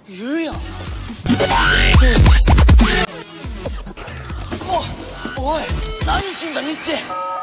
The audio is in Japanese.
言うやん。おい、何しんだミッチ。